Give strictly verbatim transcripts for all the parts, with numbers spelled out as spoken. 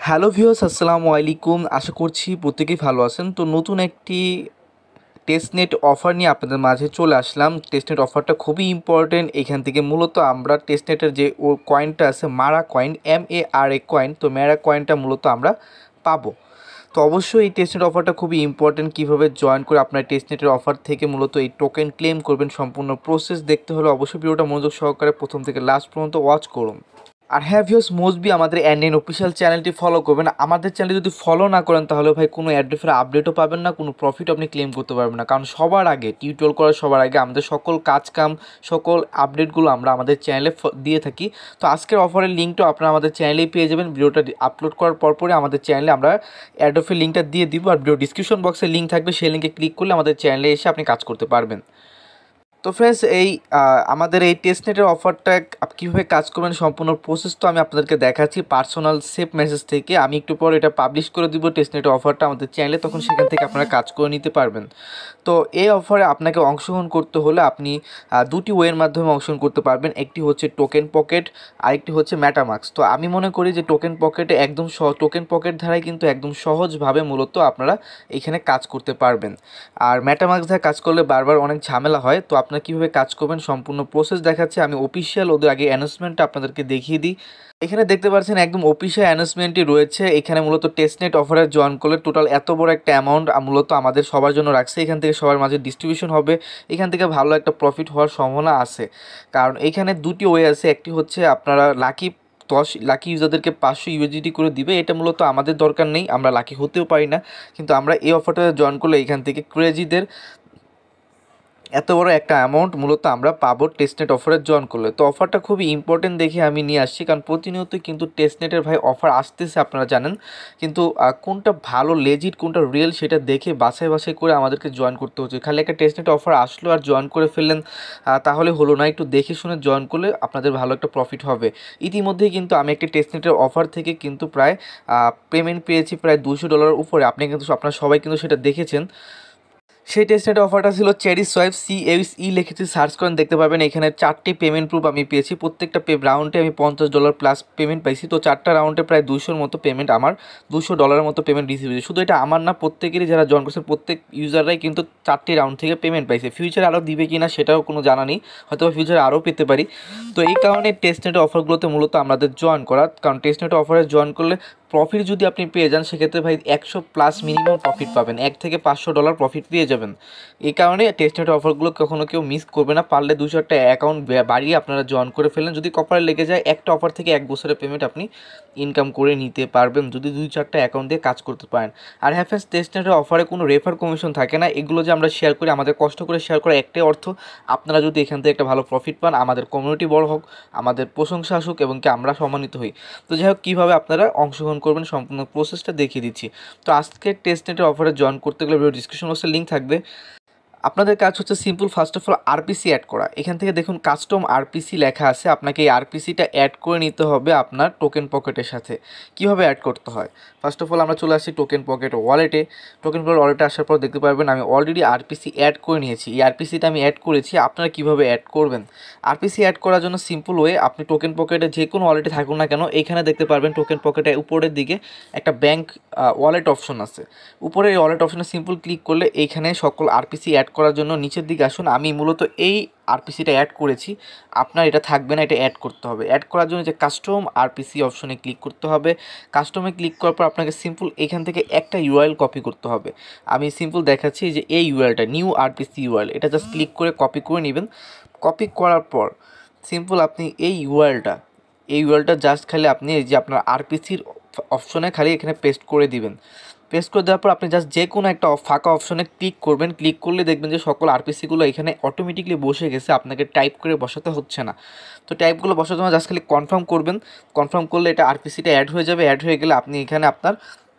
Hello viewers, আসসালামু আলাইকুম। আশা করছি প্রত্যেকেই ভালো আছেন। তো নতুন একটি টেস্টনেট অফার নিয়ে আপনাদের মাঝে চলে আসলাম। টেস্টনেট অফারটা খুবই ইম্পর্টেন্ট। এখান থেকে মূলত আমরা টেস্টনেটের যে ও কয়েনটা আছে, Mara coin, M A R A coin, তো ম্যারা কয়েনটা মূলত আমরা পাবো। তো অবশ্যই এই টেস্টনেট অফারটা খুবই ইম্পর্টেন্ট। কীভাবে জয়েন করে আপনার টেস্টনেটের অফার থেকে মূলত এই টোকেন ক্লেম করবেন, সম্পূর্ণ প্রসেস দেখতে হলে অবশ্যই ভিডিওটা মনোযোগ সহকারে প্রথম থেকে লাস্ট পর্যন্ত ওয়াচ করুন। আর হ্যাঁ ভিউয়ার্স, মোস্টবি আমাদের অ্যান্ড অফিসিয়াল চ্যানেলটি ফলো করবেন। আমাদের চ্যানেলটি যদি ফলো না করেন তাহলে ভাই কোনো অ্যাড্রপের আপডেটও পাবেন না, কোনো প্রফিট আপনি ক্লেম করতে পারবেন না। কারণ সবার আগে টিউটোরিয়াল করার সবার আগে আমাদের সকল কাজ কাম সকল আপডেটগুলো আমরা আমাদের চ্যানেলে দিয়ে থাকি। তো আজকের অফারের লিঙ্কটা আপনারা আমাদের চ্যানেলেই পেয়ে যাবেন। ভিডিওটা আপলোড করার পরপরে আমাদের চ্যানেলে আমরা অ্যাড্রপের লিঙ্কটা দিয়ে দিব। আর ভিডিও ডিসক্রিপশন বক্সে লিঙ্ক থাকবে, সেই লিঙ্কে ক্লিক করলে আমাদের চ্যানেলে এসে আপনি কাজ করতে পারবেন। তো ফ্রেন্ডস, এই আমাদের এই টেস্টনেটের অফারটা কীভাবে কাজ করবেন সম্পূর্ণ প্রসেস তো আমি আপনাদেরকে দেখাচ্ছি পার্সোনাল সেভ মেসেজ থেকে। আমি একটু পর এটা পাবলিশ করে দিব টেস্টনেটের অফারটা আমাদের চ্যানেলে, তখন সেখান থেকে আপনারা কাজ করে নিতে পারবেন। তো এই অফারে আপনাকে অংশগ্রহণ করতে হলে আপনি দুটি ওয়ের মাধ্যমে অংশগ্রহণ করতে পারবেন। একটি হচ্ছে টোকেন পকেট, আরেকটি হচ্ছে ম্যাটামাক্স। তো আমি মনে করি যে টোকেন পকেটে একদম সহ টোকেন পকেট ধারায় কিন্তু একদম সহজভাবে মূলত আপনারা এখানে কাজ করতে পারবেন। আর ম্যাটামাক্স ধারা কাজ করলে বারবার অনেক ঝামেলা হয়। তো আপনারা কীভাবে কাজ করবেন সম্পূর্ণ প্রসেস দেখাচ্ছে। আমি অফিসিয়াল ওদের আগে অ্যানাউন্সমেন্টটা আপনাদেরকে দেখিয়ে দিই। এখানে দেখতে পাচ্ছেন একদম অফিসিয়াল অ্যানাউন্সমেন্টই রয়েছে। এখানে মূলত টেস্টনেট অফারে জয়েন করলে টোটাল এত বড় একটা অ্যামাউন্ট মূলত আমাদের সবার জন্য রাখছে। এখান থেকে সবার মাঝে ডিস্ট্রিবিউশন হবে, এখান থেকে ভালো একটা প্রফিট হওয়ার সম্ভাবনা আছে। কারণ এখানে দুটি ওয়ে আছে। একটি হচ্ছে আপনারা লাকি দশ লাকি ইউজারদেরকে পাঁচশো ইউএসডিটি করে দিবে। এটা মূলত আমাদের দরকার নেই, আমরা লাকি হতেও পারি না। কিন্তু আমরা এই অফারটা জয়েন করলে এখান থেকে ক্রেজিদের এত বড় একটা অ্যামাউন্ট মূলত আমরা পাবো টেস্টনেট অফারে জয়েন করলে। তো অফারটা খুবই ইম্পর্টেন্ট দেখে আমি নিয়ে আসছি, কারণ প্রতিনিয়তই কিন্তু টেস্টনেটের ভাই অফার আসতেছে, আপনারা জানেন। কিন্তু কোনটা ভালো লেজিট কোনটা রিয়েল সেটা দেখে বাছাই বাছাই করে আমাদেরকে জয়েন করতে হচ্ছে। খালি একটা টেস্টনেট অফার আসলো আর জয়েন করে ফেললেন তাহলে হলো না, একটু দেখে শুনে জয়েন করলে আপনাদের ভালো একটা প্রফিট হবে। ইতিমধ্যেই কিন্তু আমি একটি টেস্টনেটের অফার থেকে কিন্তু প্রায় পেমেন্ট পেয়েছি প্রায় দুশো ডলারের উপরে। আপনি কিন্তু আপনারা সবাই কিন্তু সেটা দেখেছেন। সেই টেস্টনেট অফারটা ছিল cherry swipe, C H E লিখেছি, সার্চ করেন দেখতে পাবেন। এখানে চারটি পেমেন্ট প্রুফ আমি পেয়েছি। প্রত্যেকটা পে রাউন্ডে আমি পঞ্চাশ ডলার প্লাস পেমেন্ট পাইছি। তো চারটা রাউন্ডে প্রায় দুশোর মতো পেমেন্ট, আমার দুশো ডলারের মতো পেমেন্ট রিসিভ হয়েছে। শুধু এটা আমার না, প্রত্যেকেরই যারা জয়েন করছে প্রত্যেক ইউজাররাই কিন্তু চারটি রাউন্ড থেকে পেমেন্ট পাইছে। ফিউচারে আরও দিবে কি না সেটাও কোনো জানা নেই, হয়তো ফিউচারে আরও পেতে পারি। তো এই কারণে টেস্টনেট অফারগুলোতে মূলত আমাদের জয়েন করা। কারণ টেস্টনেট অফারে জয়েন করলে প্রফিট যদি আপনি পেয়ে যান সেক্ষেত্রে ভাই একশো প্লাস মিনিমাম প্রফিট পাবেন, এক থেকে পাঁচশো ডলার প্রফিট পেয়ে যাবেন। এই কারণে টেস্টনেট অফারগুলো কখনো কেউ মিস করবে না। পারলে দুশো একটা অ্যাকাউন্ট বাড়িয়ে আপনারা জয়েন করে ফেলেন। যদি কপালে লেগে যায় একটা অফার থেকে এক বছরের পেমেন্ট আপনি ইনকাম করে নিতে পারবেন, যদি দুই চারটা অ্যাকাউন্ট দিয়ে কাজ করতে পারেন। আর হ্যাঁ ফ্রেন্ডস, টেস্টনেটের অফারে কোনো রেফার কমিশন থাকে না। এগুলো যে আমরা শেয়ার করি, আমাদের কষ্ট করে শেয়ার করা একটাই অর্থ, আপনারা যদি এখান থেকে একটা ভালো প্রফিট পান, আমাদের কমিউনিটি বড় হোক, আমাদের প্রশংসা আসুক এবং কি আমরা সম্মানিত হই। তো যাই হোক, কীভাবে আপনারা অংশগ্রহণ করবেন সম্পূর্ণ প্রসেসটা দেখিয়ে দিচ্ছি। তো আজকে টেস্টনেটের অফারে জয়েন করতে গেলে ভিডিও ডিসক্রিপশন বক্সে লিঙ্ক থাকবে। আপনাদের কাজ হচ্ছে simple, first of all RPC add করা। এখান থেকে দেখুন কাস্টম আরপিসি লেখা আছে, আপনাকে এই আরপিসিটা অ্যাড করে নিতে হবে আপনার টোকেন পকেটের সাথে। কীভাবে অ্যাড করতে হয়, ফার্স্ট অফ অল আমরা চলে আসছি টোকেন পকেট ওয়ালেটে। টোকেন পকেট ওয়ালেটে আসার পর দেখতে পারবেন আমি অলরেডি আরপিসি অ্যাড করে নিয়েছি। এই আরপিসিটা আমি অ্যাড করেছি, আপনারা কীভাবে অ্যাড করবেন। আরপিসি অ্যাড করার জন্য সিম্পল ওয়ে, আপনি টোকেন পকেটে যে কোনো ওয়ালেটে থাকুন না কেন, এখানে দেখতে পারবেন টোকেন পকেটে উপরের দিকে একটা ব্যাঙ্ক ওয়ালেট অপশন আছে। উপরে এই ওয়ালেট অপশনে সিম্পল ক্লিক করলে এইখানে সকল আরপিসি অ্যাড করার জন্য নিচের দিকে আসুন। আমি মূলত এই আরপিসিটা অ্যাড করেছি, আপনার এটা থাকবে না, এটা অ্যাড করতে হবে। অ্যাড করার জন্য যে কাস্টম আরপিসি অপশনে ক্লিক করতে হবে। কাস্টমে ক্লিক করার পর আপনাকে সিম্পল এখান থেকে একটা ইউআরএল কপি করতে হবে। আমি সিম্পল দেখাচ্ছি যে এই ইউআরএলটা নিউ আরপিসি ইউআরএল, এটা জাস্ট ক্লিক করে কপি করে নেবেন। কপি করার পর সিম্পল আপনি এই ইউআরএলটা এই ইউআরএলটা জাস্ট খালি আপনি এই যে আপনার আরপিসির অপশনে খালি এখানে পেস্ট করে দিবেন। পেস্ট করে দেওয়ার পর আপনি জাস্ট যে কোনো একটা ফাঁকা অপশনে ক্লিক করবেন। ক্লিক করলে দেখবেন যে সকল আরপিসিগুলো এখানে অটোমেটিকলি বসে গেছে, আপনাকে টাইপ করে বসাতে হচ্ছে না। তো টাইপগুলো বসার জন্য জাস্ট খালি কনফার্ম করবেন। কনফার্ম করলে এটা আরপিসিটা অ্যাড হয়ে যাবে। অ্যাড হয়ে গেলে আপনি এখানে আপনার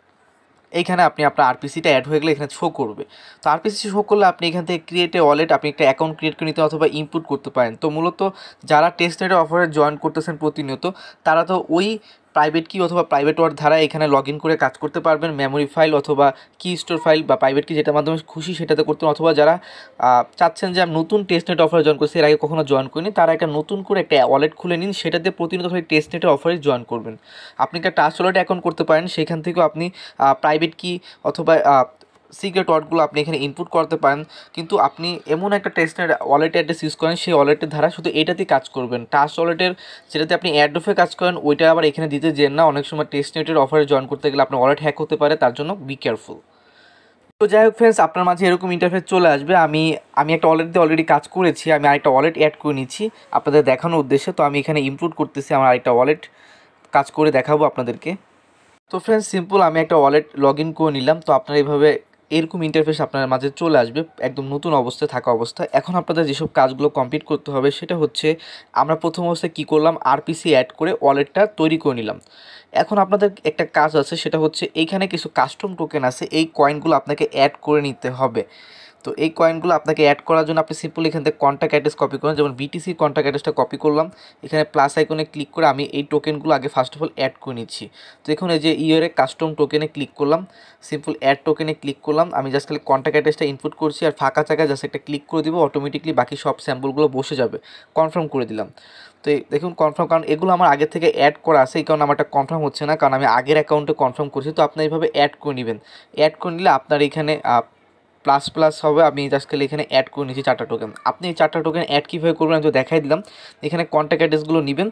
এইখানে আপনি আপনার আরপিসিটা অ্যাড হয়ে গেলে এখানে শো করবে। তো আরপিসি শো করলে আপনি এখান থেকে ক্রিয়েট এ ওয়ালেট, আপনি একটা অ্যাকাউন্ট ক্রিয়েট করে নিতে অথবা ইনপুট করতে পারেন। তো মূলত যারা টেস্টনেটের অফারে জয়েন করতেছেন প্রতিনিয়ত, তারা তো ওই প্রাইভেট কি অথবা প্রাইভেট ওয়ার্ড ধারা এখানে লগ ইন করে কাজ করতে পারবেন। মেমোরি ফাইল অথবা কি স্টোর ফাইল বা প্রাইভেট কি যেটার মাধ্যমে খুশি সেটাতে করতে, অথবা যারা চাচ্ছেন যে আমি নতুন টেস্টনেট অফারে জয়েন করছি, এর আগে কখনো জয়েন করিনি, তারা একটা নতুন করে একটা ওয়ালেট খুলে নিন, সেটা দিয়ে প্রতিনিয়ত টেস্টনেটের অফারে জয়েন করবেন। আপনি একটা ট্রাস্ট ওয়ালেট অ্যাকাউন্ট করতে পারেন, সেখান থেকেও আপনি প্রাইভেট কি অথবা সিক্রেট ওয়ার্ডগুলো আপনি এখানে ইনপুট করতে পারেন। কিন্তু আপনি এমন একটা টেস্টনেট ওয়ালেট অ্যাড্রেস ইউজ করেন, সেই ওয়ালেটের ধারা শুধু এটাতেই কাজ করবেন। ট্রাস্ট ওয়ালেটের যেটাতে আপনি এয়ারড্রপে কাজ করেন ওইটা আবার এখানে দিতে যেন না, অনেক সময় টেস্টনেটের অফারে জয়েন করতে গেলে আপনার ওয়ালেট হ্যাক হতে পারে, তার জন্য বি কেয়ারফুল। তো যাই হোক ফ্রেন্ডস, আপনার মাঝে এরকম ইন্টারফেস চলে আসবে। আমি আমি একটা ওয়ালেট দিয়ে অলরেডি কাজ করেছি, আমি আরেকটা ওয়ালেট অ্যাড করে নিচ্ছি আপনাদের দেখানোর উদ্দেশ্যে। তো আমি এখানে ইনক্লুড করতেছি আমার আরেকটা ওয়ালেট, কাজ করে দেখাবো আপনাদেরকে। তো ফ্রেন্ডস সিম্পল, আমি একটা ওয়ালেট লগ ইন করে নিলাম। তো আপনারা এইভাবে এরকম ইন্টারফেস আপনার মাঝে চলে আসবে একদম নতুন অবস্থায় থাকা অবস্থায়। এখন আপনাদের যেসব কাজগুলো কমপ্লিট করতে হবে সেটা হচ্ছে, আমরা প্রথম অবস্থায় কী করলাম, আরপিসি অ্যাড করে ওয়ালেটটা তৈরি করে নিলাম। এখন আপনাদের একটা কাজ আছে, সেটা হচ্ছে এইখানে কিছু কাস্টম টোকেন আছে, এই কয়েনগুলো আপনাকে অ্যাড করে নিতে হবে। তো এই কয়েনগুলো আপনাকে অ্যাড করার জন্য আপনি সিম্পল এখান থেকে কন্ট্যাক্ট অ্যাড্রেস কপি করেন, যেমন বিটিসি কন্ট্যাক্ট অ্যাড্রেসটা কপি করলাম, এখানে প্লাস আইকনে ক্লিক করে আমি এই টোকেনগুলো আগে ফার্স্ট অফ অল অ্যাড করে নিচ্ছি। তো এখন এই যে ইয়ারে কাস্টম টোকেনে ক্লিক করলাম, সিম্পল অ্যাড টোকেনে ক্লিক করলাম, আমি জাস্ট খালি কন্ট্যাক্ট অ্যাড্রেসটা ইনপুট করছি আর ফাঁকা জায়গায় জাস্ট একটা ক্লিক করে দিব, অটোমেটিকলি বাকি সব স্যাম্পলগুলো বসে যাবে। কনফার্ম করে দিলাম। তো দেখুন কনফার্ম, কারণ এগুলো আমার আগে থেকে অ্যাড করা আছে, এই কারণে আমারটা কনফার্ম হচ্ছে না, কারণ আমি আগের অ্যাকাউন্টে কনফার্ম করছি। তো আপনি এইভাবে অ্যাড করে নেবেন। অ্যাড করে নিলে আপনার এখানে প্লাস প্লাস হবে। আমি জাস্ট খালি এখানে অ্যাড করে নিয়েছি চারটা টোকেন। আপনি এই চারটা টোকেন অ্যাড কীভাবে করবেন আমি তো দেখাই দিলাম। এখানে কন্ট্যাক্ট অ্যাড্রেসগুলো নেবেন,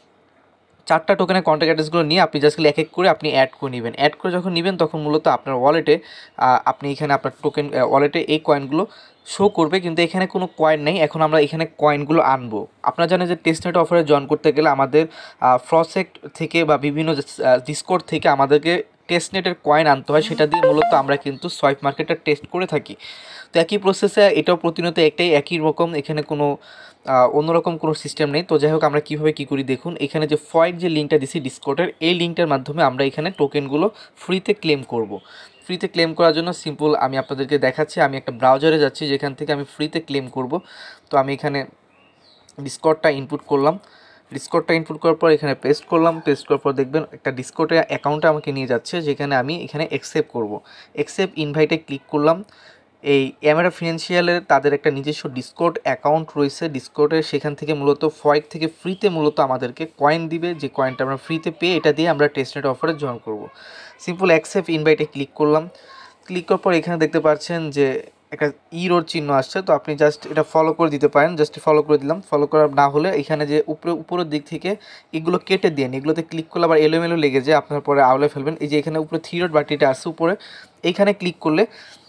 চারটা টোকেনের কন্ট্যাক্ট অ্যাড্রেসগুলো নিয়ে আপনি জাস্ট এক এক করে আপনি অ্যাড করে নেবেন। অ্যাড করে যখন নেবেন তখন মূলত আপনার ওয়ালেটে আপনি এখানে আপনার টোকেন ওয়ালেটে এই কয়েনগুলো শো করবে, কিন্তু এখানে কোনো কয়েন নেই। এখন আমরা এখানে কয়েনগুলো আনবো। আপনারা জানেন যে টেস্টনেট অফারে জয়েন করতে গেলে আমাদের ফ্রসেক্ট থেকে বা বিভিন্ন ডিসকর্ড থেকে আমাদেরকে টেস্টনেটের কয়েন আনতে হয়, সেটা দিয়ে মূলত আমরা কিন্তু সোয়াইপ মার্কেটটা টেস্ট করে থাকি। তো একই প্রসেসে এটাও প্রতিনিয়ত একটাই একই রকম, এখানে কোনো অন্যরকম কোনো সিস্টেম নেই। তো যাই হোক আমরা কীভাবে কী করি দেখুন, এখানে যে ফয়েড যে লিঙ্কটা দিছি ডিসকর্ডের, এই লিঙ্কটার মাধ্যমে আমরা এখানে টোকেনগুলো ফ্রিতে ক্লেম করব। ফ্রিতে ক্লেম করার জন্য সিম্পল আমি আপনাদেরকে দেখাচ্ছি, আমি একটা ব্রাউজারে যাচ্ছি যেখান থেকে আমি ফ্রিতে ক্লেম করব। তো আমি এখানে ডিসকর্ডটা ইনপুট করলাম, ডিসকর্ডটা ইনপুট করার পর এখানে পেস্ট করলাম, পেস্ট করার পর দেখবেন একটা ডিসকর্ডের অ্যাকাউন্টে আমাকে নিয়ে যাচ্ছে, যেখানে আমি এখানে অ্যাকসেপ্ট করব। অ্যাকসেপ্ট ইনভাইটে ক্লিক করলাম। এই অ্যামারা ফিনান্সিয়ালের তাদের একটা নিজস্ব ডিসকর্ড অ্যাকাউন্ট রয়েছে ডিসকর্ডে, সেখান থেকে মূলত ফয়েক থেকে ফ্রিতে মূলত আমাদেরকে কয়েন দিবে, যে কয়েনটা আমরা ফ্রিতে পেয়ে এটা দিয়ে আমরা টেস্টনেট অফারে জয়েন করব। সিম্পল অ্যাকসেপ্ট ইনভাইটে ক্লিক করলাম। ক্লিক করার পর এখানে দেখতে পাচ্ছেন যে একটা ইরোর চিহ্ন আসছে, তো আপনি জাস্ট এটা ফলো করে দিতে পারেন। জাস্ট ফলো করে দিলাম। ফলো করা না হলে এখানে যে উপরে উপরের দিক থেকে এগুলো কেটে দিন, এগুলোতে ক্লিক করলে আবার এলোমেলো লেগে যায়, আপনার পরে আওলে ফেলবেন। এই যে এখানে উপরে থ্রি ডট বাটিটা আছে উপরে, এইখানে ক্লিক করলে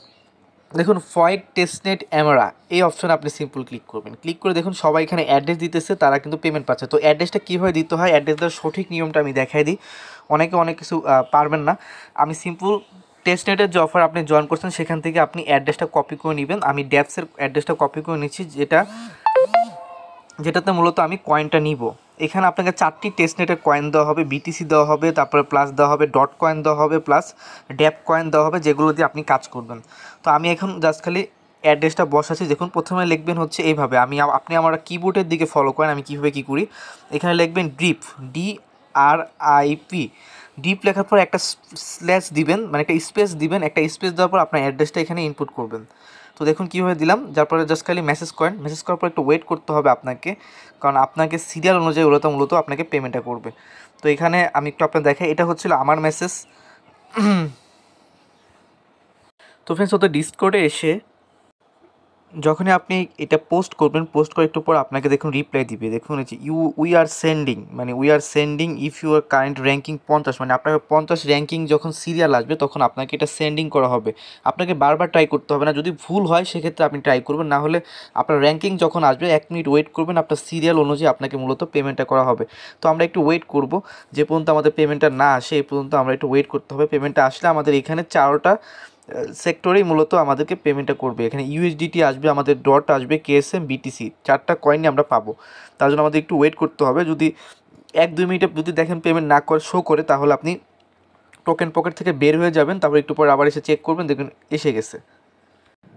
দেখুন ফয়েক টেস্টনেট অ্যামারা এই অপশনে আপনি সিম্পল ক্লিক করবেন। ক্লিক করে দেখুন সবাই এখানে অ্যাড্রেস দিতেছে, তারা কিন্তু পেমেন্ট পাচ্ছে। তো অ্যাড্রেসটা কীভাবে দিতে হয়, অ্যাড্রেস দেওয়ার সঠিক নিয়মটা আমি দেখাই দিই, অনেকে অনেক কিছু পারবেন না। আমি সিম্পল টেস্টনেটের যে অফার আপনি জয়েন করছেন সেখান থেকে আপনি অ্যাড্রেসটা কপি করে নেবেন। আমি ড্যাপসের অ্যাড্রেসটা কপি করে নিচ্ছি, যেটা যেটাতে মূলত আমি কয়েনটা নিব। এখানে আপনাকে চারটি টেস্টনেটের কয়েন দেওয়া হবে, বিটিসি দেওয়া হবে, তারপরে প্লাস দেওয়া হবে, ডট কয়েন দেওয়া হবে, প্লাস ড্যাপ কয়েন দেওয়া হবে, যেগুলো দিয়ে আপনি কাজ করবেন। তো আমি এখন জাস্ট খালি অ্যাড্রেসটা বসাচ্ছি। দেখুন প্রথমে লিখবেন হচ্ছে এইভাবে, আমি আপনি আমার কিবোর্ডের দিকে ফলো করেন আমি কীভাবে কী করি। এখানে লিখবেন drip, D R I P, drip লেখার পর একটা স্ল্যাশ দিবেন, মানে একটা স্পেস দিবেন। একটা স্পেস দেওয়ার পর আপনার অ্যাড্রেসটা এখানে ইনপুট করবেন। তো দেখুন কীভাবে দিলাম, যার পরে জাস্ট খালি মেসেজ করেন। মেসেজ করার পর একটু ওয়েট করতে হবে আপনাকে, কারণ আপনাকে সিরিয়াল অনুযায়ী ওরা তো মূলত আপনাকে পেমেন্টটা করবে। তো এখানে আমি একটু আপনার দেখাই, এটা হচ্ছিল আমার মেসেজ। তো ফ্রেন্ডস ওদের ডিসকর্ডে এসে যখনই আপনি এটা পোস্ট করবেন, পোস্ট করে একটু পর আপনাকে দেখুন রিপ্লাই দিবে। দেখুন এই যে ইউ উই আর সেন্ডিং, মানে we are sending if you are current ranking পঞ্চাশ, মানে আপনাকে পঞ্চাশ র্যাঙ্কিং যখন সিরিয়াল আসবে তখন আপনাকে এটা সেন্ডিং করা হবে। আপনাকে বারবার ট্রাই করতে হবে না, যদি ভুল হয় সেক্ষেত্রে আপনি ট্রাই করবেন, না হলে আপনার র্যাঙ্কিং যখন আসবে এক মিনিট ওয়েট করবেন, আপনার সিরিয়াল অনুযায়ী আপনাকে মূলত পেমেন্টটা করা হবে। তো আমরা একটু ওয়েট করব, যে পর্যন্ত আমাদের পেমেন্টটা না আসে এই পর্যন্ত আমরা একটু ওয়েট করতে হবে। পেমেন্টটা আসলে আমাদের এখানে চারোটা সেক্টরেই মূলত আমাদেরকে পেমেন্টটা করবে। এখানে ইউএসডিটি আসবে, আমাদের ডট আসবে, কেএসএম, বিটিসি, চারটা কয়েনই আমরা পাবো। তার জন্য আমাদের একটু ওয়েট করতে হবে। যদি এক দুই মিনিটে যদি দেখেন পেমেন্ট না করে শো করে, তাহলে আপনি টোকেন পকেট থেকে বের হয়ে যাবেন, তারপর একটু পরে আবার এসে চেক করবেন, দেখবেন এসে গেছে।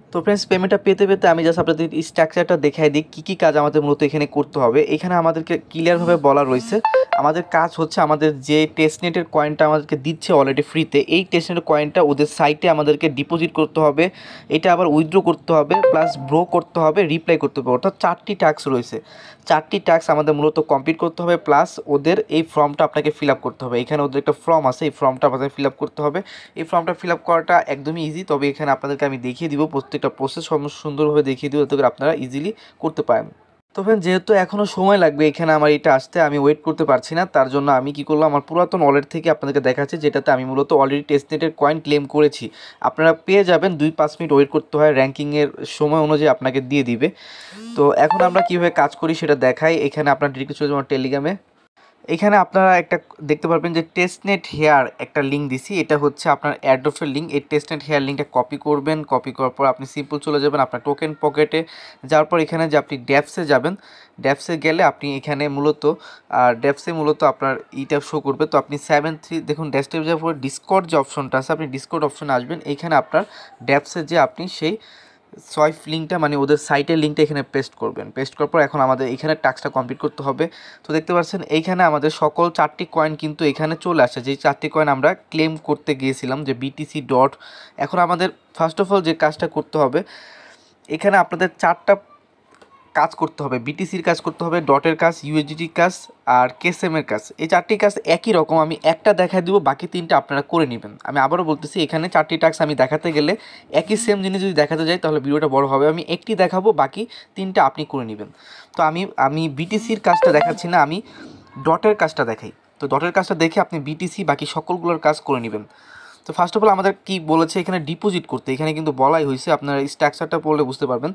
তো ফ্রেন্ডস পেমেন্টটা পেতে পেতে আমি জাস্ট আপনাদের স্ট্রাকচারটা দেখাই দিই কী কী কাজ আমাদের মূলত এখানে করতে হবে। এখানে আমাদেরকে ক্লিয়ারভাবে বলা রয়েছে আমাদের কাজ হচ্ছে আমাদের যে টেস্টনেটের কয়েনটা আমাদেরকে দিচ্ছে অলরেডি ফ্রিতে, এই টেস্টনেটের কয়েনটা ওদের সাইটে আমাদেরকে ডিপোজিট করতে হবে, এটা আবার উইথড্র করতে হবে, প্লাস ব্রো করতে হবে, রিপ্লাই করতে হবে। অর্থাৎ চারটি টাস্ক রয়েছে, চারটি টাস্ক আমাদের মূলত কমপ্লিট করতে হবে, প্লাস ওদের এই ফর্মটা আপনাকে ফিল আপ করতে হবে। এখানে ওদের একটা ফর্ম আছে, এই ফর্মটা আপনাদের ফিল আপ করতে হবে। এই ফর্মটা ফিল আপ করাটা একদমই ইজি, তবে এখানে আপনাদেরকে আমি দেখিয়ে দিব, প্রত্যেকটা প্রসেস সুন্দরভাবে দেখিয়ে দিব যাতে করে আপনারা ইজিলি করতে পারেন। তো ফ্রেন্ড যেহেতু এখনও সময় লাগবে এখানে আমার এটা আসতে, আমি ওয়েট করতে পারছি না, তার জন্য আমি কি করলাম আমার পুরাতন ওয়ালেট থেকে আপনাদেরকে দেখাচ্ছি, যেটাতে আমি মূলত অলরেডি টেস্টনেটের কয়েন ক্লেম করেছি। আপনারা পেয়ে যাবেন, দুই পাঁচ মিনিট ওয়েট করতে হয়, র্যাঙ্কিংয়ের সময় অনুযায়ী আপনাকে দিয়ে দিবে। তো এখন আমরা কীভাবে কাজ করি সেটা দেখাই। এখানে আপনার ডিরেক্টলি চলে যাবেন টেলিগ্রামে। এখানে আপনারা একটা দেখতে পারবেন যে টেস্টনেট হেয়ার একটা লিঙ্ক দিছি, এটা হচ্ছে আপনার এয়ারড্রপের লিঙ্ক। এই টেস্টনেট হেয়ার লিঙ্কটা কপি করবেন, কপি করার পর আপনি সিম্পল চলে যাবেন আপনার টোকেন পকেটে। যাওয়ার পর এখানে যে আপনি ড্যাপসে যাবেন, ড্যাপসে গেলে আপনি এখানে মূলত আর ড্যাপসে মূলত আপনার ইটা শো করবে। তো আপনি সেভেন থ্রি দেখুন ড্যাপসে যাওয়ার পর ডিসকর্ড যে অপশনটা আছে, আপনি ডিসকর্ড অপশনে আসবেন। এইখানে আপনার ড্যাপসে যে আপনি সেই সোয়াইপ লিঙ্কটা মানে ওদের সাইটের লিঙ্কটা এখানে পেস্ট করবেন। পেস্ট করার পর এখন আমাদের এখানে টাস্কটা কমপ্লিট করতে হবে। তো দেখতে পাচ্ছেন এইখানে আমাদের সকল চারটি কয়েন কিন্তু এখানে চলে আসে, যেই চারটি কয়েন আমরা ক্লেম করতে গিয়েছিলাম যে বিটিসি ডট। এখন আমাদের ফার্স্ট অফ অল যে কাজটা করতে হবে, এখানে আপনাদের চারটা কাজ করতে হবে, বিটিসির কাজ করতে হবে, ডটের কাজ, ইউএসডিটির কাজ আর কেসএমের কাজ। এই চারটি কাজ একই রকম, আমি একটা দেখা দিব, বাকি তিনটা আপনারা করে নেবেন। আমি আবারও বলতেছি, এখানে চারটি টাস্ক আমি দেখাতে গেলে একই সেম জিনিস যদি দেখাতে যাই তাহলে ভিডিওটা বড় হবে। আমি একটি দেখাবো, বাকি তিনটা আপনি করে নেবেন। তো আমি আমি বিটিসির কাজটা দেখাচ্ছি না, আমি ডটের কাজটা দেখাই। তো ডটের কাজটা দেখে আপনি বিটিসি বাকি সকলগুলোর কাজ করে নেবেন। তো ফার্স্ট অফ অল আমাদের কি বলেছে এখানে ডিপোজিট করতে, এখানে কিন্তু বলাই হয়েছে, আপনারা স্ট্রাকচারটা পড়লে বুঝতে পারবেন।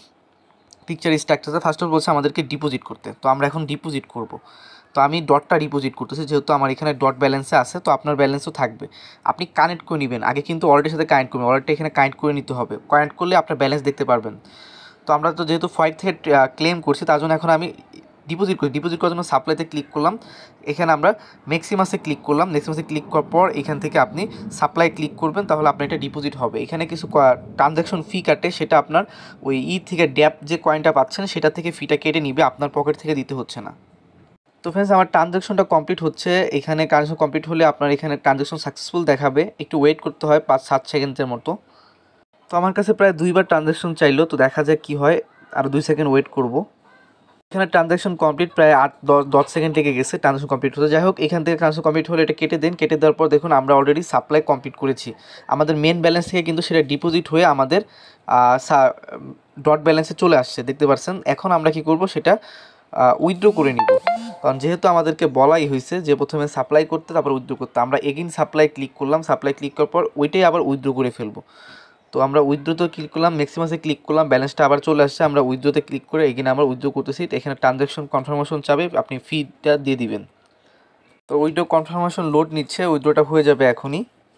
পিকচার স্ট্রাকচারটা ফার্স্ট অফ বলছে আমাদেরকে ডিপোজিট করতে, তো আমরা এখন ডিপোজিট করব। তো আমি ডটটা ডিপোজিট করতেছি, যেহেতু আমার এখানে ডট ব্যালেন্সে আছে, তো আপনার ব্যালেন্সও থাকবে। আপনি কানেক্ট করে নেবেন, আগে কিন্তু ওয়ালেটের সাথে কানেক্ট করবেন, ওয়ালেটটা এখানে কানেক্ট করে নিতে হবে, কানেক্ট করলে আপনার ব্যালেন্স দেখতে পারবেন। তো আমরা তো যেহেতু ফাইট থেকে ক্লেম করছি, তার জন্য এখন আমি ডিপোজিট করি। ডিপোজিট করার জন্য সাপ্লাইতে ক্লিক করলাম, এখানে আমরা ম্যাক্সিমাসে ক্লিক করলাম। ম্যাক্সিমাসে ক্লিক করার পর এখান থেকে আপনি সাপ্লাই ক্লিক করবেন, তাহলে আপনার এটা ডিপোজিট হবে। এখানে কিছু ট্রানজ্যাকশন ফি কাটে, সেটা আপনার ওই ই থেকে ড্যাপ যে কয়েনটা পাচ্ছেন সেটা থেকে ফিটা কেটে নিবে, আপনার পকেট থেকে দিতে হচ্ছে না। তো ফ্রেন্ডস আমার ট্রানজ্যাকশনটা কমপ্লিট হচ্ছে, এখানে ট্রানজ্যাকশন কমপ্লিট হলে আপনার এখানে ট্রানজ্যাকশন সাকসেসফুল দেখাবে, একটু ওয়েট করতে হয় পাঁচ সাত সেকেন্ডের মতো। তো আমার কাছে প্রায় দুইবার ট্রানজ্যাকশন চাইলো, তো দেখা যাক কী হয়, আরও দুই সেকেন্ড ওয়েট করব। এখানে ট্রানজ্যাকশন কমপ্লিট প্রায় আট দশ দশ সেকেন্ড লেগে গেছে ট্রানজ্যাকশন কমপ্লিট হতে। যাই হোক, এখান থেকে ট্রানজ্যাকশন কমপ্লিট হলে এটা কেটে দেন। কেটে দেওয়ার পর দেখুন আমরা অলরেডি সাপ্লাই কমপ্লিট করেছি, আমাদের মেন ব্যালেন্স থেকে কিন্তু সেটা ডিপোজিট হয়ে আমাদের ডট ব্যালেন্সে চলে আসছে, দেখতে পাচ্ছেন। এখন আমরা কি করব, সেটা উইথড্র করে নিব, কারণ যেহেতু আমাদেরকে বলাই হয়েছে যে প্রথমে সাপ্লাই করতে তারপর উইথড্র করতে। আমরা এগেইন সাপ্লাই ক্লিক করলাম, সাপ্লাই ক্লিক করার পর ওইটাই আবার উইথড্র করে ফেলবো। তো আমরা উইথড্রোতে ক্লিক করলাম, ম্যাক্সিমাসে ক্লিক করলাম, ব্যালেন্সটা আবার চলে আসছে, আমরা উইথড্রোতে ক্লিক করে এখানে আমরা উইথড্রো করতেছি। এখানে ট্রানজ্যাকশন কনফার্মেশন চাবে, আপনি ফিটা দিয়ে দিবেন। তো উইথড্রো কনফার্মেশন লোড নিচ্ছে, উইথড্রোটা হয়ে যাবে এখনই।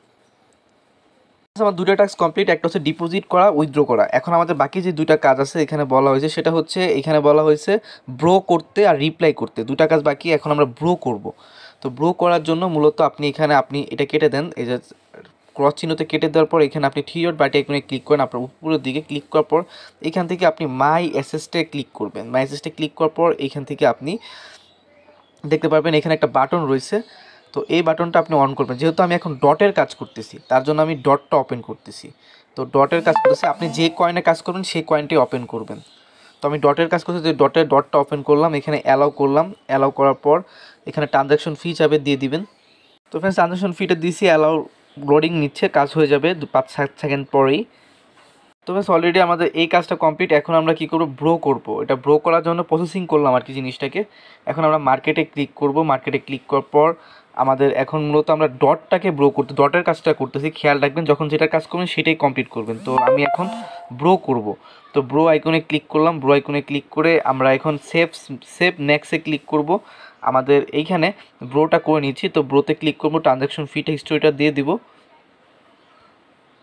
আমার দুটো টাস্ক কমপ্লিট, একটা হচ্ছে ডিপোজিট করা, উইথড্রো করা। এখন আমাদের বাকি যে দুইটা কাজ আছে এখানে বলা হয়েছে, সেটা হচ্ছে এখানে বলা হয়েছে ব্রো করতে আর রিপ্লাই করতে, দুটা কাজ বাকি, এখন আমরা ব্রো করব। তো ব্রো করার জন্য মূলত আপনি এখানে আপনি এটা কেটে দেন, এই যে ক্রস চিহ্নতে কেটে দেওয়ার পর এখানে আপনি থ্রি ডট বাটে এখানে ক্লিক করেন, আপনার উপরের দিকে ক্লিক করার পর এখান থেকে আপনি মাই অ্যাসেস্টে ক্লিক করবেন। মাই অ্যাসেস্টে ক্লিক করার পর এখান থেকে আপনি দেখতে পারবেন এখানে একটা বাটন রয়েছে, তো এই বাটনটা আপনি অন করবেন। যেহেতু আমি এখন ডটের কাজ করতেছি, তার জন্য আমি ডটটা ওপেন করতেছি। তো ডটের কাজ করতেছি, আপনি যে কয়েনে কাজ করবেন সেই কয়েনটি ওপেন করবেন। তো আমি ডটের কাজ করতেছি, ডটের ডটটা ওপেন করলাম, এখানে অ্যালাউ করলাম। অ্যালাউ করার পর এখানে ট্রানজ্যাকশন ফি যাবে, দিয়ে দিবেন। তো ফ্রেন্ডস ট্রানজ্যাকশন ফিটা দিয়েছি, অ্যালাউ লোডিং নিচ্ছে, কাজ হয়ে যাবে পাঁচ সাত সেকেন্ড পরেই। তো ব্যাস অলরেডি আমাদের এই কাজটা কমপ্লিট। এখন আমরা কি করব, ব্রো করব। এটা ব্রো করার জন্য প্রসেসিং করলাম আর কি জিনিসটাকে। এখন আমরা মার্কেটে ক্লিক করব, মার্কেটে ক্লিক করার পর আমাদের এখন মূলত আমরা ডটটাকে ব্রো করতে, ডটের কাজটা করতেছি। খেয়াল রাখবেন যখন যেটা কাজ করবেন সেটাই কমপ্লিট করবেন। তো আমি এখন ব্রো করব, তো ব্রো আইকনে ক্লিক করলাম। ব্রো আইকনে ক্লিক করে আমরা এখন সেভ সেভ নেক্সটে ক্লিক করব। আমাদের এইখানে ব্রোটা করে নিচ্ছি, তো ব্রোতে ক্লিক করব, ট্রানজ্যাকশন ফিটা হিস্টোরিটা দিয়ে দিব।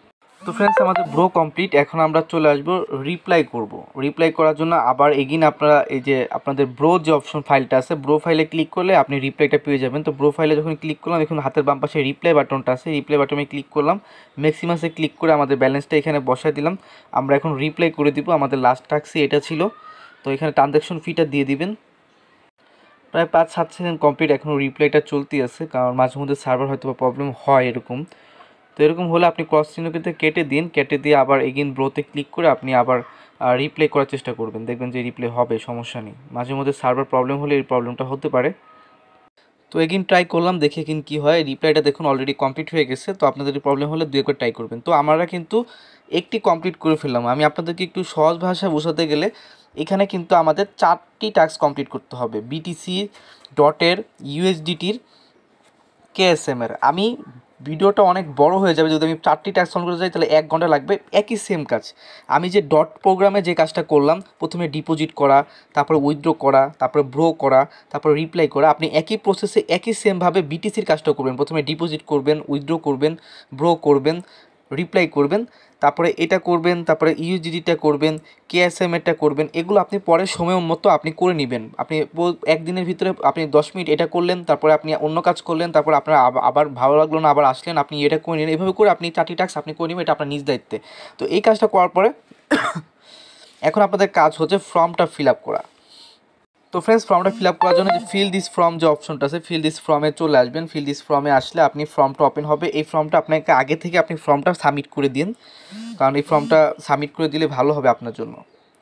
তো ফ্রেন্ডস আমাদের ব্রো কমপ্লিট। এখন আমরা চলে আসবো রিপ্লাই করব। রিপ্লাই করার জন্য আবার এগিন আপনারা এই যে আপনাদের ব্রো যে অপশন ফাইলটা আছে, ব্রো ফাইলে ক্লিক করলে আপনি রিপ্লাইটা পেয়ে যাবেন। তো ব্রো ফাইলে যখন ক্লিক করলাম, এখন হাতের বাম পাশে রিপ্লাই বাটনটা আছে, রিপ্লাই বাটনে ক্লিক করলাম, ম্যাক্সিমাসে ক্লিক করে আমাদের ব্যালেন্সটা এখানে বসায় দিলাম। আমরা এখন রিপ্লাই করে দিব। আমাদের লাস্ট টাস্কই এটা ছিল। তো এখানে ট্রানজ্যাকশন ফিটা দিয়ে দিবেন। প্রায় পাঁচ সাত সেকেন্ড কমপ্লিট, এখনও রিপ্লাইটা চলতেই আছে, কারণ মাঝে মধ্যে সার্ভার হয়তো বা প্রবলেম হয় এরকম। তো এরকম হলে আপনি ক্রস চিহ্নকে কেটে দিন, কেটে দিয়ে আবার এগেইন ব্রোতে ক্লিক করে আপনি আবার রিপ্লে করার চেষ্টা করবেন, দেখবেন যে রিপ্লে হবে, সমস্যা নেই। মাঝে মধ্যে সার্ভার প্রবলেম হলে এই প্রবলেমটা হতে পারে। তো এগেইন ট্রাই করলাম, দেখে কিন কী হয়। রিপ্লাইটা দেখুন অলরেডি কমপ্লিট হয়ে গেছে। তো আপনাদের প্রবলেম হলে দু একবার ট্রাই করবেন। তো আমরা কিন্তু একটি কমপ্লিট করে ফেললাম। আমি আপনাদেরকে একটু সহজ ভাষায় বোঝাতে গেলে এখানে কিন্তু আমাদের চারটি টাস্ক কমপ্লিট করতে হবে, বিটিসি, ডটের, ইউএসডিটির, কেএসএমের। আমি ভিডিওটা অনেক বড় হয়ে যাবে যদি আমি চারটি টাস্ক সলভ করতে যাই, তাহলে এক ঘন্টা লাগবে। একই সেম কাজ আমি যে ডট প্রোগ্রামে যে কাজটা করলাম, প্রথমে ডিপোজিট করা, তারপরে উইথড্র করা, তারপরে ব্রো করা, তারপরে রিপ্লাই করা, আপনি একই প্রসেসে একই সেমভাবে বিটিসির কাজটা করবেন। প্রথমে ডিপোজিট করবেন, উইথড্র করবেন, ব্রো করবেন, রিপ্লাই করবেন, তারপরে এটা করবেন, তারপরে ইউজিডিটা করবেন, কেএসএমএরটা করবেন। এগুলো আপনি পরে সময় মতো আপনি করে নেবেন। আপনি একদিনের ভিতরে আপনি দশ মিনিট এটা করলেন, তারপরে আপনি অন্য কাজ করলেন, তারপর আপনার আবার ভালো লাগলো না, আবার আসলেন, আপনি এটা করে নিলেন। এভাবে করে আপনি চারটি টাস্ক আপনি করে নেবেন, এটা আপনার নিজ দায়িত্বে। তো এই কাজটা করার পরে এখন আপনাদের কাজ হচ্ছে ফর্মটা ফিল আপ করা। তো ফ্রেন্ডস ফর্মটা ফিল আপ করার জন্য যে ফিল দিস ফর্ম যে অপশনটা আছে, ফিল দিস ফর্মে চলে আসবেন। ফিল দিস ফর্মে আসলে আপনি ফর্মটা ওপেন হবে। এই ফর্মটা আপনাকে আগে থেকে আপনি ফর্মটা সাবমিট করে দিন, কারণ এই ফর্মটা সাবমিট করে দিলে ভালো হবে আপনার জন্য।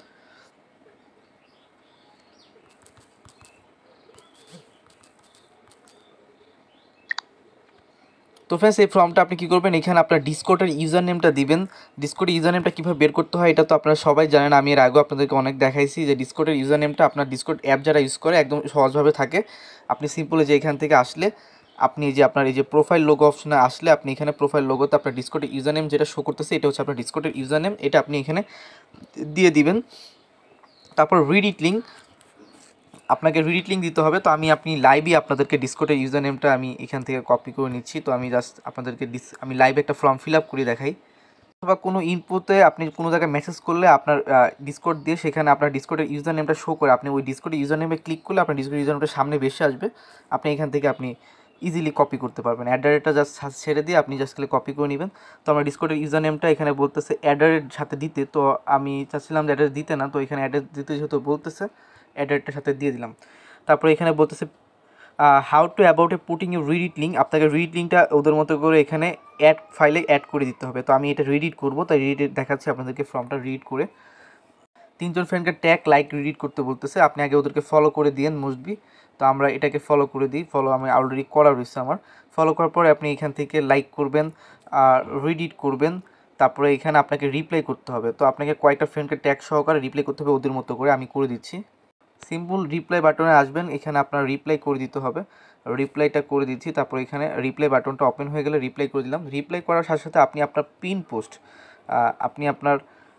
তো ফ্রেন্ডস এই ফর্মটা আপনি কী করবেন, এখানে আপনার ডিসকর্ডের ইউজার নেমটা দিবেন। ডিসকর্ডের ইউজার নেমটা কীভাবে বের করতে হয় এটা তো আপনারা সবাই জানেন, আমি এর আগেও আপনাদেরকে অনেক দেখাইছি যে ডিসকর্ডের ইউজার নেমটা আপনার ডিসকর্ড অ্যাপ যারা ইউজ করে একদম সহজভাবে থাকে। আপনি সিম্পলি যে এখান থেকে আসলে আপনি যে আপনার এই যে প্রোফাইল লোগো অপশনে আসলে আপনি এখানে প্রোফাইল লোগোতে আপনার ডিসকর্ডের ইউজার নেম যেটা শো করতেছে, এটা হচ্ছে আপনার ডিসকর্ডের ইউজার নেম, এটা আপনি এখানে দিয়ে দিবেন। তারপর রিডিট লিঙ্ক, আপনাকে রিডিট লিঙ্ক দিতে হবে। তো আমি আপনি লাইভই আপনাদেরকে ডিসকর্ডের ইউজার নেমটা আমি এখান থেকে কপি করে নিচ্ছি। তো আমি জাস্ট আপনাদেরকে ডিস আমি লাইভে একটা ফর্ম ফিল আপ করে দেখাই। অথবা কোনো ইনপুটে আপনি কোনো জায়গায় মেসেজ করলে আপনার ডিসকর্ড দিয়ে সেখানে আপনার ডিসকর্ডের ইউজার নেমটা শো করে, আপনি ওই ডিসকর্ডের ইউজার নেমে ক্লিক করলে আপনার ডিসকর্ড ইউজার নেমটা সামনে বেশি আসবে। আপনি এখান থেকে আপনি ইজিলি কপি করতে পারবেন। অ্যাডারেটটা জাস্ট ছেড়ে দিয়ে আপনি জাস্ট কপি করে নেবেন। তো আমার ডিসকর্ডের ইউজার নেমটা এখানে বলতেছে অ্যাডারের সাথে দিতে, তো আমি চাচ্ছিলাম যে অ্যাডারেট দিতে না, তো এখানে অ্যাডারেট দিতে যেহেতু বলতেছে অ্যাডারেটটার সাথে দিয়ে দিলাম। তারপরে এখানে বলতেছে how to about a putting you Reddit link, আপনাকে রিডিট লিঙ্কটা ওদের মতো করে এখানে অ্যাড ফাইলে অ্যাড করে দিতে হবে। তো আমি এটা রিডিট করবো, তাই রিডিট দেখাচ্ছি আপনাদেরকে ফর্মটা রিড করে। তিনজন ফ্রেন্ডকে ট্যাগ লাইক রিডিট করতে বলতেছে, আপনি আগে ওদেরকে ফলো করে দিন মুসবি। তো আমরা এটাকে ফলো করে দিই, ফলো আমি অলরেডি করা রয়েছে আমার। ফলো করার পরে আপনি এখান থেকে লাইক করবেন আর রিডিট করবেন, তারপরে এখানে আপনাকে রিপ্লাই করতে হবে। তো আপনাকে কয়েকটা ফ্রেন্ডকে ট্যাগ সহকারে রিপ্লাই করতে হবে ওদের মতো করে, আমি করে দিচ্ছি। সিম্পল রিপ্লাই বাটনে আসবেন, এখানে আপনার রিপ্লাই করে দিতে হবে। রিপ্লাইটা করে দিচ্ছি, তারপর এখানে রিপ্লাই বাটনটা ওপেন হয়ে গেলে রিপ্লাই করে দিলাম। রিপ্লাই করার সাথে সাথে আপনি আপনার পিন পোস্ট আপনি আপনার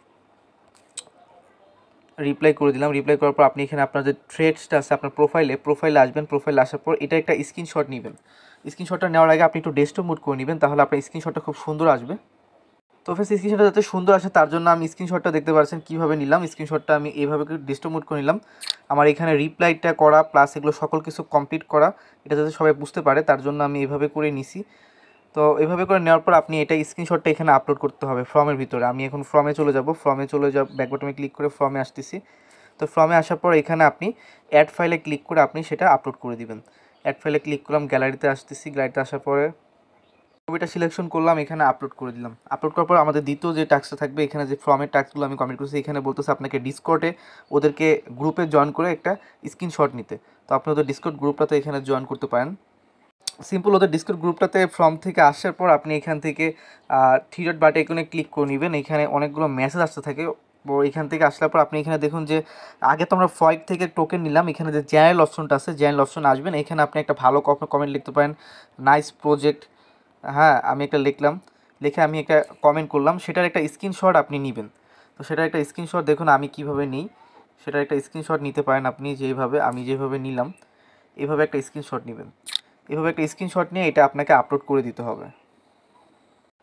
রিপ্লাই করে দিলাম। রিপ্লাই করার পর আপনি এখানে আপনার যে থ্রেডসটা আছে আপনার প্রোফাইলে প্রোফাইলে আসবেন। প্রোফাইলে আসার পর এটা একটা স্ক্রিনশট নেবেন। স্ক্রিনশটটা নেওয়ার আগে আপনি একটু ডেস্কটপ মোড করে নেবেন, তাহলে আপনার স্ক্রিনশটটা খুব সুন্দর আসবে। তো ফ্রেন্ডস স্ক্রিনশটটা যাতে সুন্দর আসে তার জন্য আমি স্ক্রিনশটটা দেখতে পাচ্ছেন কীভাবে নিলাম। স্ক্রিনশটটা আমি এইভাবে ডেস্কটপ মোড করে নিলাম। আমার এখানে রিপ্লাইটা করা প্লাস এগুলো সকল কিছু কমপ্লিট করা, এটা যাতে সবাই বুঝতে পারে তার জন্য আমি এভাবে করে নিছি। তো এভাবে করে নেওয়ার পর আপনি এটা স্ক্রিনশটটা এখানে আপলোড করতে হবে ফর্মের ভিতরে। আমি এখন ফর্মে চলে যাব, ফর্মে চলে যাব, ব্যাক বাটনে ক্লিক করে ফর্মে আসতেছি। তো ফর্মে আসার পর এখানে আপনি অ্যাড ফাইলে ক্লিক করে আপনি সেটা আপলোড করে দিবেন। অ্যাড ফাইলে ক্লিক করলাম, গ্যালারিতে আসতেছি, গ্যালারিতে আসার পরে ছবিটা সিলেকশন করলাম, এখানে আপলোড করে দিলাম। আপলোড করার পর আমাদের দ্বিতীয় যে টাস্কটা থাকবে, এখানে যে ফর্মের টাস্কগুলো আমি কমপ্লিট করছি, এখানে বলতেছে আপনাকে ডিসকর্ডে ওদেরকে গ্রুপে জয়েন করে একটা স্ক্রিনশট নিতে। তো আপনি ওদের ডিসকর্ড গ্রুপটাতে এখানে জয়েন করতে পারেন। সিম্পল ওদের ডিসকর্ড গ্রুপটাতে ফর্ম থেকে আসার পর আপনি এখান থেকে থ্রি ডট বাটে এখানে ক্লিক করে নেবেন। এখানে অনেকগুলো মেসেজ আসতে থাকে। এখান থেকে আসার পর আপনি এখানে দেখুন যে আগে তো আমরা ফয়েক থেকে টোকেন নিলাম, এখানে যে জেনারেল অপশনটা আছে জেনারেল অপশন আসবেন। এখানে আপনি একটা ভালো কমেন্ট লিখতে পারেন, নাইস প্রজেক্ট। হ্যাঁ আমি একটা লিখলাম, লিখে আমি একটা কমেন্ট করলাম, সেটার একটা স্ক্রিনশট আপনি নেবেন। তো সেটার একটা স্ক্রিনশট দেখুন আমি কিভাবে নিই, সেটার একটা স্ক্রিনশট নিতে পারেন আপনি যেভাবে আমি যেভাবে নিলাম, এভাবে একটা স্ক্রিনশট নেবেন। এভাবে একটা স্ক্রিনশট নিয়ে এটা আপনাকে আপলোড করে দিতে হবে।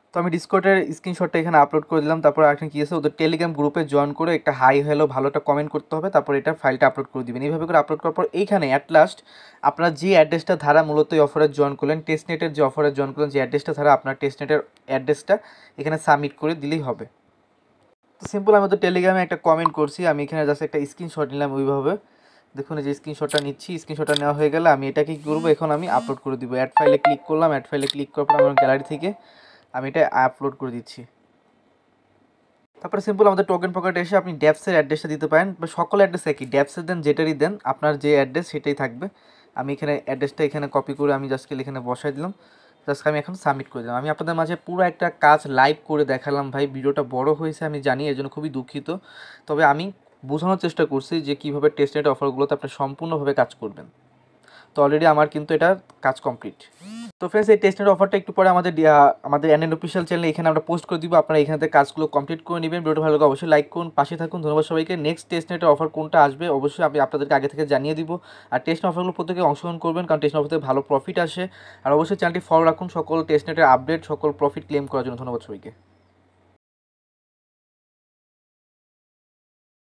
তো আমি ডিসকর্ডের স্ক্রিনশটটা এখানে আপলোড করে দিলাম। তারপর এখানে কী আছে, ওদের টেলিগ্রাম গ্রুপে জয়েন করে একটা হাই হ্যালো ভালো একটা কমেন্ট করতে হবে, তারপর এটা ফাইলটা আপলোড করে দিবেন। এইভাবে করে আপলোড করার পর এইখানে অ্যাট লাস্ট আপনার যে অ্যাড্রেসটা ধারা মূলত এই অফারে জয়েন করলেন, টেস্টনেটের যে অফারে জয়েন করলেন, যে অ্যাড্রেসটা ধারা আপনার টেস্টনেটের অ্যাড্রেসটা এখানে সাবমিট করে দিলেই হবে। তো সিম্পল আমি ওদের টেলিগ্রামে একটা কমেন্ট করছি, আমি এখানে জাস্ট একটা স্ক্রিনশট নিলাম ওইভাবে। দেখুন যে স্ক্রিনশটটা নিচ্ছি, স্ক্রিনশটটা নেওয়া হয়ে গেলে আমি এটা কি করবো, এখন আমি আপলোড করে দিব। অ্যাড ফাইলে ক্লিক করলাম, অ্যাড ফাইলে ক্লিক করার পর আমার গ্যালারি থেকে আমি এটা আপলোড করে দিচ্ছি। তারপরে সিম্পল আমাদের টোকেন পকেটে এসে আপনি ড্যাপসের অ্যাড্রেসটা দিতে পারেন, বা সকল অ্যাড্রেস একই, ড্যাপসের দেন যেটারই দেন আপনার যে অ্যাড্রেস সেটাই থাকবে। আমি এখানে অ্যাড্রেসটা এখানে কপি করে আমি জাস্ট এখানে বসাই দিলাম, জাস্ট আমি এখন সাবমিট করে দিলাম। আমি আপনাদের মাঝে পুরো একটা কাজ লাইভ করে দেখালাম ভাই, ভিডিওটা বড় হয়েছে আমি জানি, এর জন্য খুবই দুঃখিত। তবে আমি বোঝানোর চেষ্টা করছি যে কীভাবে টেস্টনেট অফারগুলোতে আপনি সম্পূর্ণভাবে কাজ করবেন। তো অলরেডি আমার কিন্তু এটা কাজ কমপ্লিট। তো ফ্রেন্ডস, এই টেস্টনেট অফারটা একটু পরে আমাদের আমাদের এনএন অফিসিয়াল চ্যানেলে এখানে আমরা পোস্ট করে দিব, আপনারা এখান থেকে কাজগুলো কমপ্লিট করে নেবেন। ভিডিওটা ভালো লাগে অবশ্যই লাইক করুন, পাশে থাকুন। ধন্যবাদ সবাইকে। নেক্সট টেস্টনেটের অফার কোনটা আসবে অবশ্যই আমি আপনাদেরকে আগে থেকে জানিয়ে দিব। আর টেস্টনেট অফারগুলো প্রত্যেকে অংশগ্রহণ করবেন, কারণ টেস্টনেট অফার থেকে ভালো প্রফিট আসে। আর অবশ্যই চ্যানেলটি ফলো রাখুন সকল টেস্টনেটের আপডেট, সকল প্রফিট ক্লেম করার জন্য। ধন্যবাদ সবাইকে।